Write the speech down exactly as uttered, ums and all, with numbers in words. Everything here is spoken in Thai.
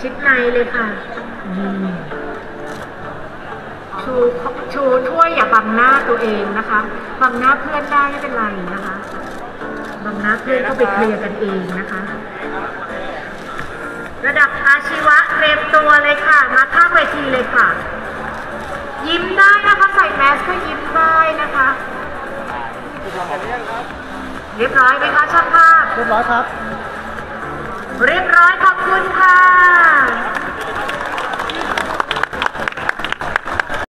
ชิดในเลยค่ะชูชูถ้วยอย่าบังหน้าตัวเองนะคะบังหน้าเพื่อนได้ไม่เป็นไรนะคะบังหน้าเพื่อนก็ไปเคลียร์กันเองนะคะระดับอาชีวะเตรียมตัวเลยค่ะมาข้างเวทีเลยค่ะยิ้มได้นะคะใส่แมสก็ยิ้มได้นะคะเรียบร้อยไหมคะช่างภาพเรียบร้อยครับเรียบร้อยขอบคุณค่ะ